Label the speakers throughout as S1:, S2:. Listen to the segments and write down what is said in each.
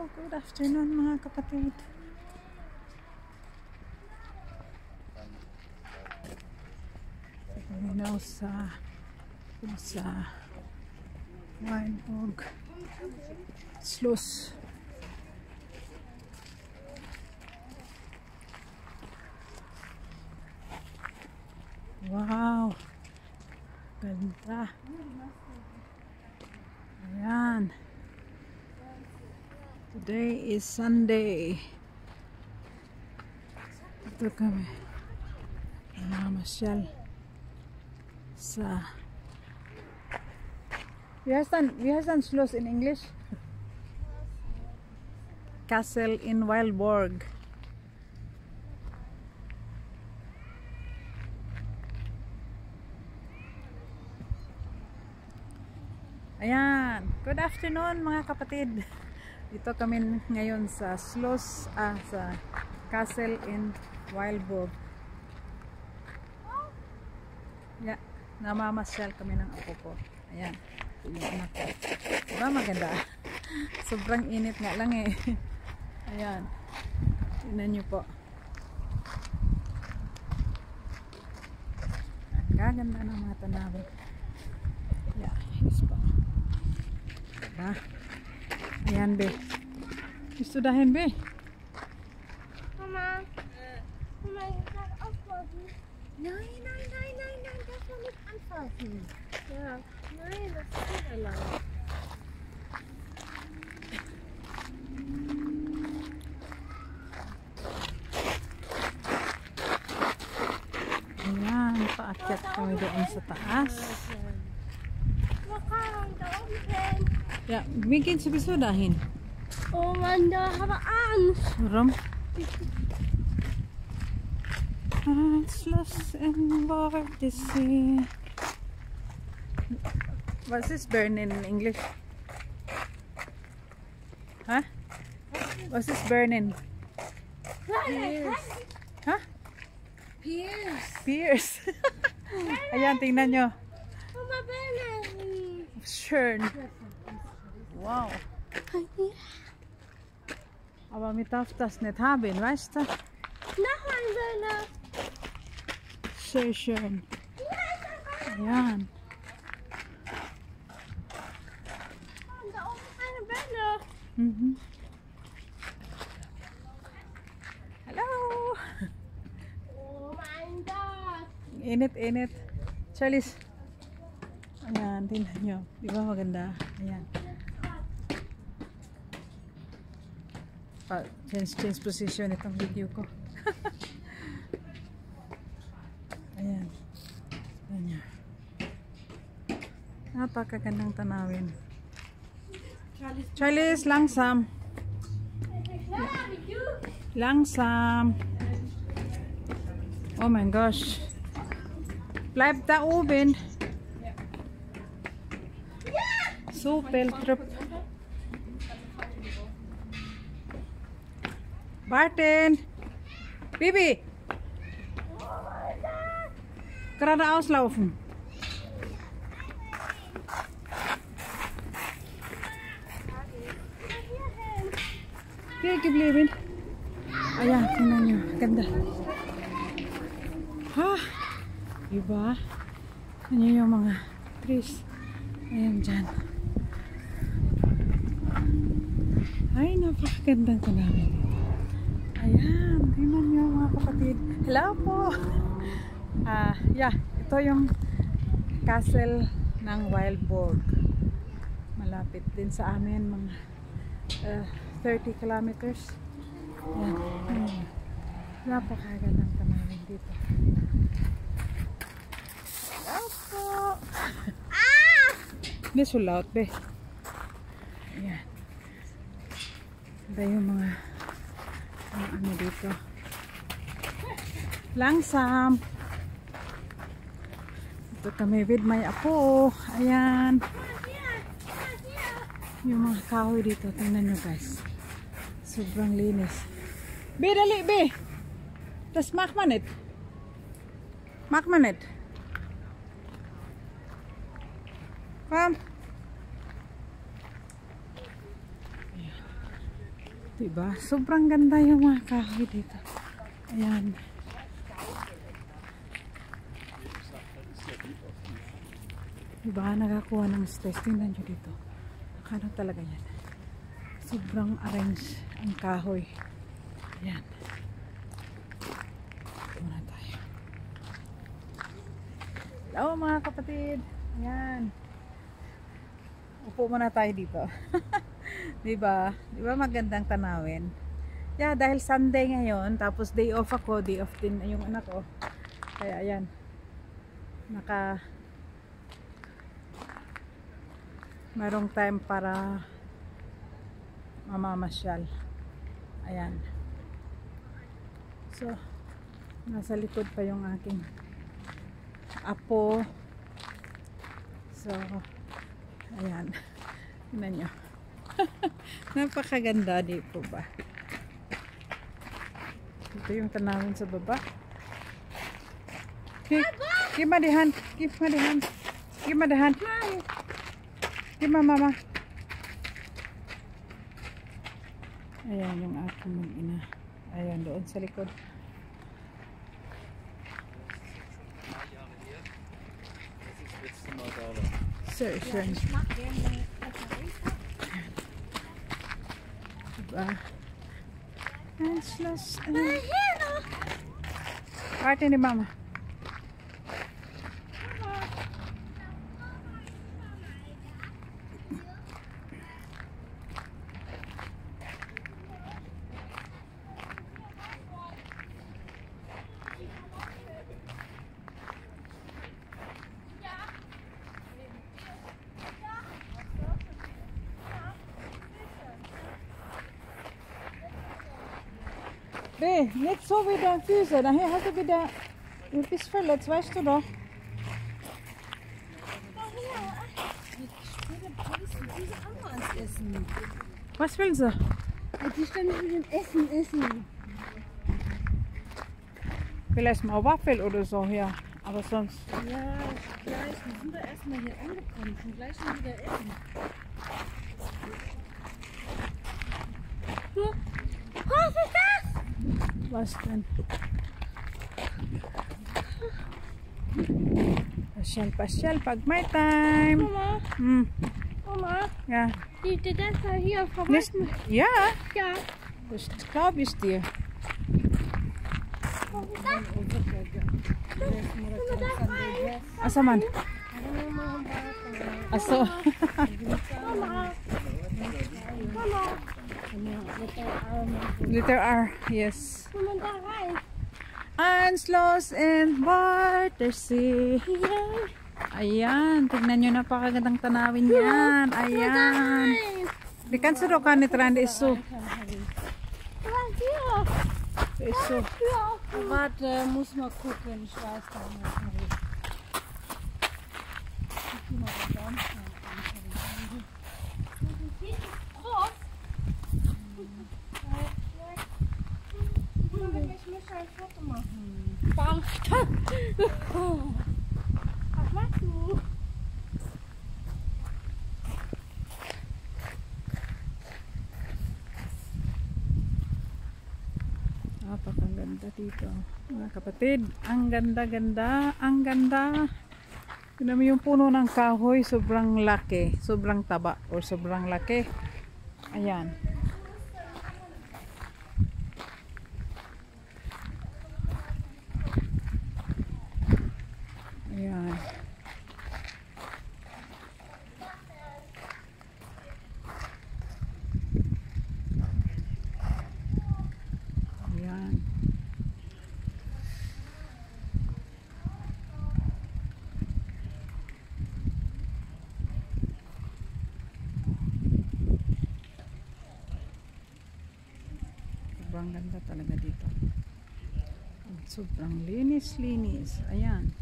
S1: Good afternoon mga kapatid. Kami now sa Weilburg Sluice. Wow, ganda. Ayan. Today is Sunday. Ito kami namamasyal sa wie heißt dann Schloss in English? Castle in Weilburg. Ayan, good afternoon mga kapatid. Dito kami ngayon sa Schloss, sa Castle in Weilburg. Yeah, namamasyal kami ng apo ko. Ayan, yung anak ko. Diba maganda? Sobrang init nga lang eh. Ayan, tingnan nyo po. Kaganda ng mga tanawin. Yeah, yes po. Diba? Ayan, be. Gusto dahin, be.
S2: Mama. Mama, ich kann aufpassen. Nein, nein, nein, nein, nein, das soll nicht anfassen. Ja, nein, das ist wieder lang.
S1: Ayan, paakyat kami doon sa taas. Ja, wir gehen sowieso dahin.
S2: Oh Mann, da habe ich Angst.
S1: Warum? Ein Schloss in Waldesee. Was ist Berlin in English? Huh? Was ist Berlin?
S2: Piers.
S1: Huh?
S2: Piers.
S1: Piers. Ayan, tingnan nyo.
S2: Mama, Berlin.
S1: Schön. Wow. Aber mir darf das nicht haben, weißt du?
S2: Noch ein Berlin.
S1: Sehr schön. Ayan.
S2: Und da oben ist eine Berlin.
S1: Mhm. Hello.
S2: Oh mein Gott.
S1: Init. Charlies. Ayan, tingnan nyo. Di ba maganda? Ayan. Change position itong video ko. Ayan. Ayan. Napakagandang tanawin. Charlies, langsam. Langsam. Oh mein gosh. Bleib da oben. Super trup. Barton. Bibi. Geradeaus laufen. Hier geblieben. Ayan, tingnan nyo. Ganda. Ha? Diba? Ano yung mga trees? Ayan dyan. Ay, napakagandang tanawin. Ayan, tingnan nyo mga kapatid. Hello po! Yeah, ito yung castle ng Weilburg. Malapit din sa amin, mga 30 kilometers. Ayan. Napakagandang tanawin dito. Hello po! Hindi so loud, be. Ayan. Ito yung mga ano dito. Langsam. Ito kami with my apo. Ayan. Yung mga kahoy dito. Tingnan nyo guys. Sobrang linis. Be, dali, be. Das macht man nicht. Macht man nicht. Komm. Diba? Sobrang ganda yung mga kahoy dito. Ayan. Diba? Nakakuha ng stress. Tingnan nyo dito. Nakano talaga yan. Sobrang arrange ang kahoy. Ayan. Muna tayo. Hello mga kapatid. Ayan. Upo muna tayo dito. Diba? Diba magandang tanawin? Yeah, dahil Sunday ngayon, tapos day off ako, day off din yung anak ko. Kaya ayan. Merong time para mamamasyal. Ayan. So, nasa likod pa yung aking apo. So, ayan. Tingnan nyo. Napakaganda dito ba? Ito yung tanawin sa baba. Give me the hand. Give me the hand. Give me the hand. Give me mama. Ayan yung aking mag-ina. Ayan doon sa likod. Sir. Diba? Schloss. Warte ni mama. Be, nicht so wie deine Füße. Nachher hast du wieder ein bisschen verletzt, weißt du doch. Was will sie?
S2: Die ständig mit dem Essen.
S1: Vielleicht mal Waffel oder so, ja. Aber sonst.
S2: Ja, gleich. Wir sind da erstmal hier angekommen. Schon gleich schon wieder essen. Du, was ist das?
S1: Was denn? Pasyal, pag may time.
S2: Mama, Mama,
S1: Ja.
S2: die Dancer hier vorbei.
S1: Ja,
S2: Ja.
S1: das glaube ich dir.
S2: Was ist das?
S1: Asa man? Aso.
S2: Mama. Mama.
S1: Letter R, yes.
S2: Mama, da rein.
S1: Anschluss in Watersee.
S2: Ja.
S1: Ayan, tignan nyo, napakagandang tanawin yan. Ayan. Di kannst du doch gar nicht rein, der ist so.
S2: Was hier?
S1: Der ist so.
S2: Ja. Warte, muss mal gucken. Ich weiß gar nicht. Ich muss ein Foto machen. Was machst du?
S1: Napakaganda dito. Mga kapatid, ang ganda-ganda, ang ganda. Tignan mo yung puno ng kahoy, sobrang laki, sobrang taba, or sobrang laki. Ayan. Ayan. Ayan. Sobrang ganda talaga dito. Sobrang linis. Ayan.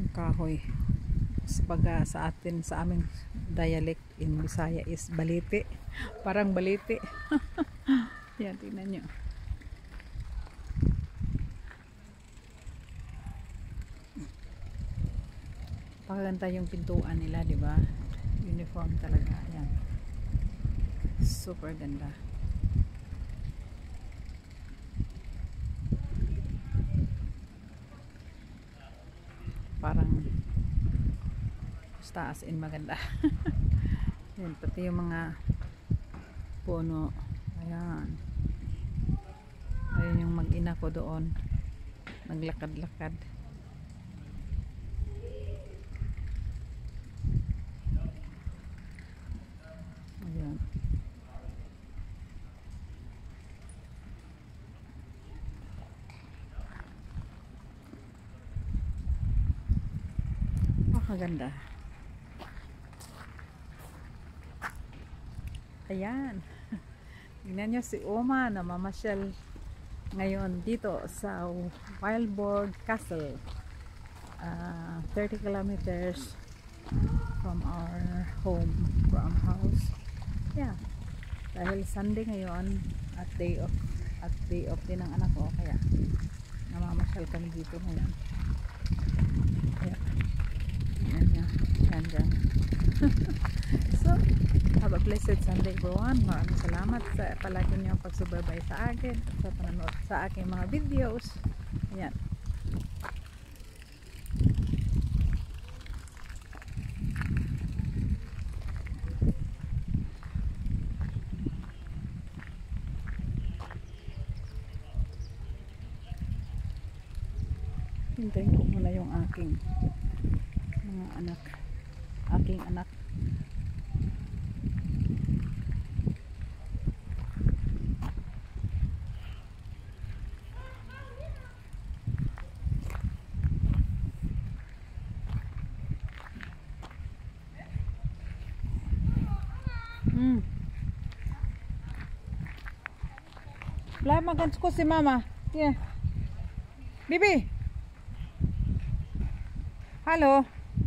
S1: kahoy. Sabaga sa atin, sa aming dialect in Bisaya is balite. Parang balite. Yan, tingnan nyo. Paganda yung pintuan nila, di ba? Uniform talaga. Ayan. Super ganda. Parang taas in maganda. Yan, pati yung mga puno. Ayan. Ayun yung mag-ina ko doon. Naglakad-lakad. Ayan. Makaganda. Ayan. Tingnan nyo si Oma na mamasyal ngayon dito sa Weilburg Castle. 30 kilometers from our home, from our house. Yeah. Dahil Sunday ngayon at day off din ng anak ko, kaya namamasyal kami dito ngayon. Yeah. Tingnan nyo. Yan dyan. So, have a blessed Sunday everyone. Maraming salamat sa palagi niyong pagsubaybay sa akin at sa panonood sa aking mga videos. Ayan. Hintayin ko muna yung aking mga anak. Aking anak. Wala magan ko si mama. Yeah. Bibi. Hello.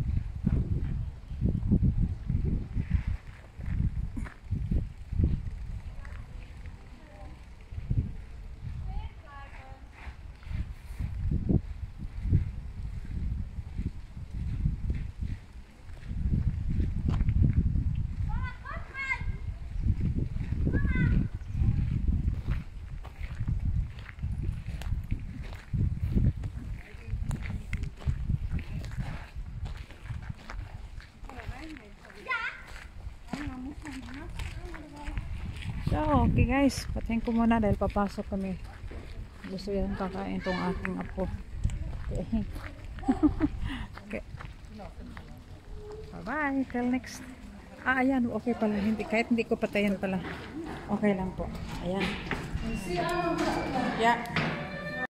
S1: So, okay guys, patayin ko muna dahil papasok kami. Gusto yan kakain itong aking apo. Okay. Okay. Bye bye, till next. Ayan, okay pala. Kahit hindi ko patayin pala. Okay lang po. Ayan. Yeah.